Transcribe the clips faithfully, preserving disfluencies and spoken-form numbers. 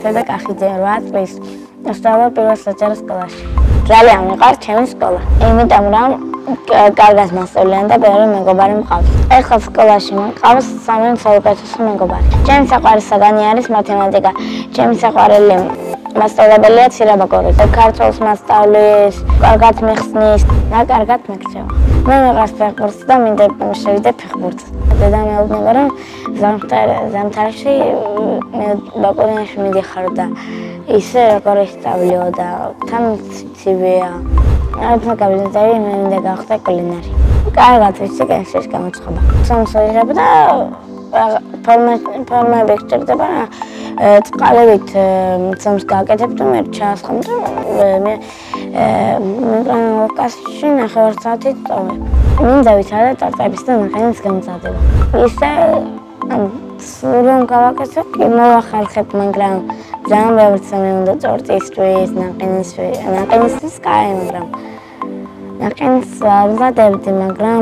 თეთრ და კახიძე რვა წლის. სწავლა პირველ საჯარო სკოლაში. ძალიან მიყვარს ჩემი სკოლა. იმიტომ რომ კარგად მასწავლიან და ბევრი მეგობარი მყავს. ეხლა სკოლაში მყავს სამი საუკეთესო მეგობარი. ჩემი საყვარელი საგანი არის მათემატიკა. ჩემი საყვარელი მასწავლებელია ცირაბაკორი. ქართულს მასწავლის, კარგად მეხსნის და კარგად მეკცევა. მე მეყარს ფეხბურთი და მინდა შევიდე ფეხბურთს. დედა მეუბნება რომ ზამთარში მე ბაკურიანში მიდიხარ და ისე როგორ ისწავლიო და თან ცივია. არაფერ გავიზარდე, მე მინდა გავხდე კულინარი. კარგად ვიცი კენშეში გამოცხობა. სამსოიღებ და ფორმები გჭირდება წყალებით ცემს გააკეთებ და მე ჩაასხამ და მე მიკრონკასში ნახევარ საათი წავე. მინდა ვიცადე წარწერების და ნახენის გამზადება. ისე რომ გავაკეთებ, მოვახერხებ, მაგრამ ძალიან ბევრი წამი უნდა ტორტისთვის, ნაყინისთვის, ნაყინისთვის კაი, მაგრამ ნაყინს ვზადებდი, მაგრამ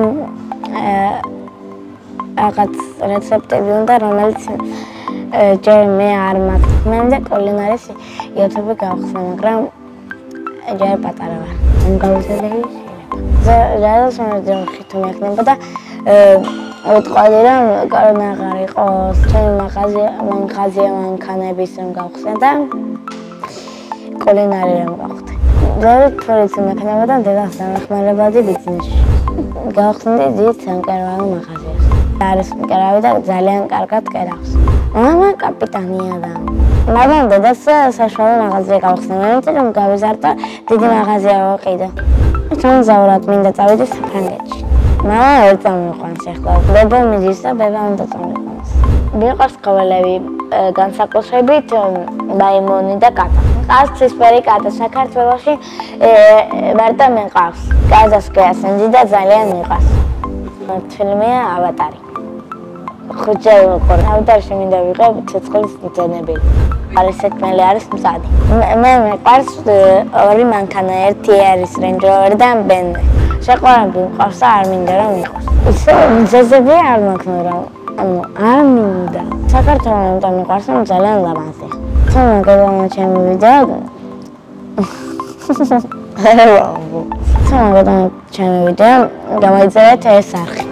რაღაც რეცეპტები უნდა, რომელიც ჯერ მე არ მაქვს. მე მინდა კულინარის YouTube-ი გავხსნა, მაგრამ ჯერ პატარა ვარ. გამოვიზრდები ზადას მომეძებნ ხითო მექნება და ვიტყოდი რომ კორონა აღარ იყოს, ჩემი მაღაზია, მაღაზია მანქანების რომ გავხსნა და კულინარი რომ გავხდე. ძალიან თორეც მექნება და დედას დამახმარებადი ბიზნესში. გავხსნდი დიდ სამკერვალო მაღაზიას. არის მკერავი და ძალიან კარგად კერავს. მამა კაპიტანია და მაგრამ დედას საშუალო მაღაზია გავხსნა. მე ვიტყვი რომ გავიზარდო დიდი მაღაზია ვიყიდო. სამზაურად მინდა წავიდე საფრანგეთში. მამა ვერ წამიყვანს ახლა. ბება მიდის და ბება უნდა წამიყვანს. მიყვარს ცხოველები, განსაკუთრებით მაიმუნი და კატა. კაცისფერი კატა საქართველოში მარტო მეყავს. კაზასკია სენჯი და ძალიან მიყვარს. ფილმია ავატარი. ხუჭე ვიყო, ავატარში მინდა ვიყო ცეცხლის მძენებელი. არის სეტმელი არის მზადი. მე მეყარს ორი მანქანა, ერთი არის Range Rover და ბემვე. შეყვარები მყავს და არ მინდა რომ იყოს. ისე მზეზები არ მაქვს, მაგრამ ანუ არ მინდა. საქართველოს ამიტომ მიყვარს, რომ ძალიან ლამაზია. თუმცა გადავმა ჩემი ვიდეო. თუმცა გადავმა ჩემი ვიდეო, გამოიწერეთ ეს არხი.